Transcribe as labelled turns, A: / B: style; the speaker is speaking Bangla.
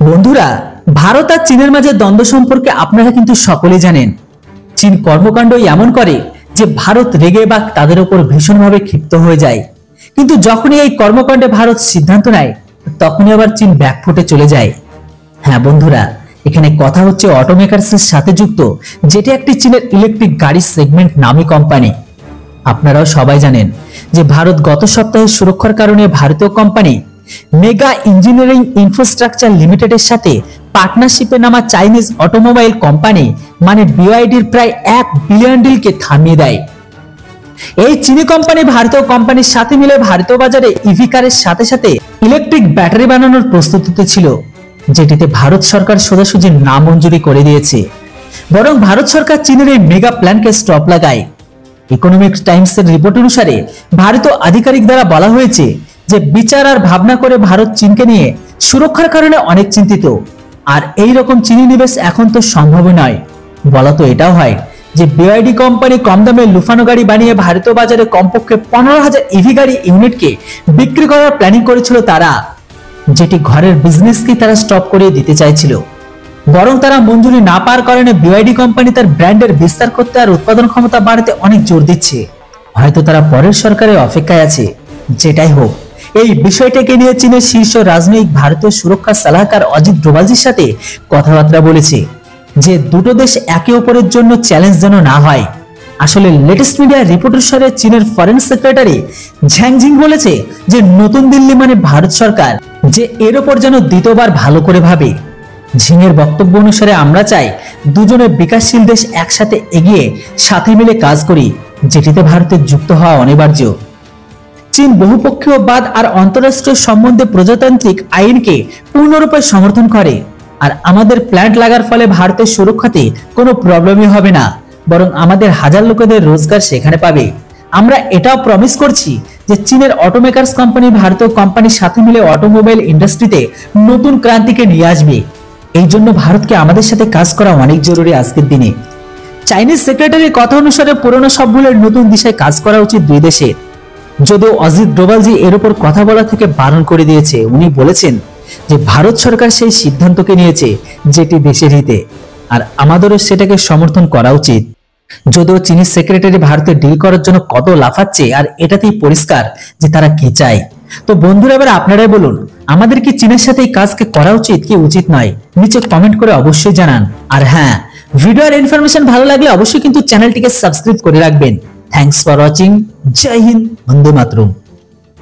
A: বন্ধুরা, ভারত আর চীনের মাঝে দ্বন্দ্ব সম্পর্কে আপনারা কিন্তু সকলেই জানেন। চীন কর্মকাণ্ড এমন করে যে ভারত রেগে বা তাদের উপর ভীষণভাবে ক্ষিপ্ত হয়ে যায়। কিন্তু যখনই এই কর্মকাণ্ডে ভারত সিদ্ধান্ত নেয়, তখনই আবার চীন ব্যাকফুটে চলে যায়। হ্যাঁ বন্ধুরা, এখানে কথা হচ্ছে অটোমেকার্সের সাথে যুক্ত, যেটা একটি চীনের ইলেকট্রিক গাড়ি সেগমেন্ট নামী কোম্পানি। আপনারাও সবাই জানেন যে ভারত গত সপ্তাহে সুরক্ষার কারণে ভারতীয় কোম্পানি মেগা ইঞ্জিনিয়ারিং ইনফ্রাস্ট্রাকচার লিমিটেডের সাথে পার্টনারশিপে নামা চাইনিজ অটোমোবাইল কোম্পানি মানে বিওআইডির প্রায় 1 বিলিয়ন ডিলকে থামিয়ে দেয়। এই চীনি কোম্পানি ভারতীয় কোম্পানির সাথে মিলে ভারতীয় বাজারে ইভি কারের সাথে সাথে ইলেকট্রিক ব্যাটারি বানানোর প্রস্তুতিতে ছিল, যেটিতে ভারত সরকার সোজাসুজি নামঞ্জুরি করে দিয়েছে। বরং ভারত সরকার চীনের এই মেগা প্ল্যানকে স্টপ লাগায়। ইকোনমিক টাইমসের রিপোর্ট অনুসারে ভারতীয় আধিকারিক দ্বারা বলা হয়েছে যে বিচার আর ভাবনা করে ভারত চীনকে নিয়ে সুরক্ষার কারণে অনেক চিন্তিত। আর এই রকম চীনি নিবেশ এখন তো সম্ভব নয়। বলা তো এটাও হয় যে বিওআইডি কোম্পানি কম দামে লুফানো গাড়ি বানিয়ে ভারতীয় বাজারে কমপক্ষে 15,000 ইভি গাড়ি ইউনিটকে বিক্রি করার প্ল্যানিং করেছিল তারা, যেটি ঘরের বিজনেসকে তারা স্টপ করে দিতে চাইছিল। বরং তারা মঞ্জুরি না পাওয়ার কারণে বিওআইডি কোম্পানি তার ব্র্যান্ডের বিস্তার করতে আর উৎপাদন ক্ষমতা বাড়াতে অনেক জোর দিচ্ছে। হয়তো তারা পরের সরকারের অপেক্ষায় আছে। যেটাই হোক, এই বিষয়টাকে নিয়ে চীনের শীর্ষ রাজনৈতিক ভারতীয় সুরক্ষা সালাহকার অজিত ডোভালজির সাথে কথাবার্তা বলেছে যে দুটো দেশ একে অপরের জন্য চ্যালেঞ্জ যেন না হয়। আসলে লেটেস্ট মিডিয়া রিপোর্ট অনুসারে চীনের ফরেন সেক্রেটারি ঝ্যাং জিং বলেছে যে নতুন দিল্লি মানে ভারত সরকার, যে এর ওপর যেন দ্বিতীয়বার ভালো করে ভাবে। ঝিংয়ের বক্তব্য অনুসারে আমরা চাই দুজনের বিকাশশীল দেশ একসাথে এগিয়ে সাথে মিলে কাজ করি, যেটিতে ভারতের যুক্ত হওয়া অনিবার্য। চীন বহুপক্ষীয়বাদ আর আন্তঃরাষ্ট্রীয় সম্বন্ধে প্রজাতান্ত্রিক আইনকে পূর্ণরূপে সমর্থন করে। আর আমাদের প্ল্যান্ট লাগার ফলে ভারতের সুরক্ষাতে কোনো প্রবলেমই হবে না, বরং আমাদের হাজার লোকেদের রোজগার সেখানে পাবে। আমরা এটাও প্রমিস করছি যে চীনের অটোমেকার্স কোম্পানি ভারতীয় কোম্পানির সাথে মিলে অটোমোবাইল ইন্ডাস্ট্রিতে নতুন ক্রান্তিকে নিয়ে আসবে। এই জন্য ভারতকে আমাদের সাথে কাজ করা অনেক জরুরি আজকের দিনে। চাইনিজ সেক্রেটারির কথা অনুসারে পুরনো সব ভুলের নতুন দিশায় কাজ করা উচিত দুই দেশের। যদিও অজিত ডোভালজি এর উপর কথা বলা থেকে বারণ করে দিয়েছে। উনি বলেছেন যে ভারত সরকার সেই সিদ্ধান্তকে নিয়েছে যেটি দেশের হিতে, আর আমাদেরও সেটাকে সমর্থন করা উচিত। যদিও চীনের সেক্রেটারি ভারতে ডিল করার জন্য কত লাফাচ্ছে, আর এটাতেই পরিষ্কার যে তারা কি চায়। তো বন্ধুরা, এবার আপনারাই বলুন, আমাদের কি চীনের সাথে এই কাজকে করা উচিত কি উচিত নয়? নিচে কমেন্ট করে অবশ্যই জানান। আর হ্যাঁ, ভিডিও আর ইনফরমেশন ভালো লাগলে অবশ্যই কিন্তু চ্যানেলটিকে সাবস্ক্রাইব করে রাখবেন। Thanks for watching. জয় হিন্দ, বন্দে মাতরম।